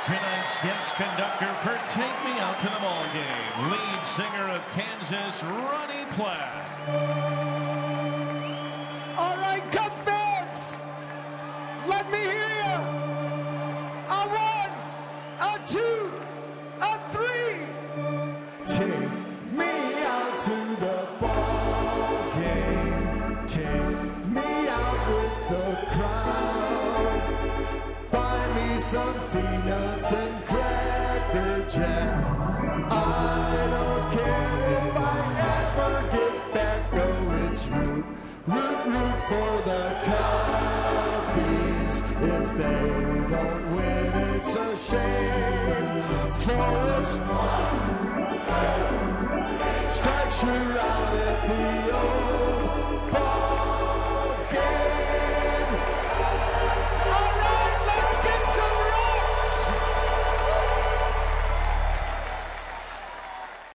Tonight's guest conductor for Take Me Out to the Ball Game, lead singer of Kansas, Ronnie Platt. All right, Cub fans, let me hear you. A one, a two, a three. Take me out to the ball game. Take me out with the crowd. Buy me some peanuts and Cracker Jack. I don't care if I ever get back. Oh, it's root for the Cubbies. If they don't win, it's a shame. For it's strikes you out at the old ball.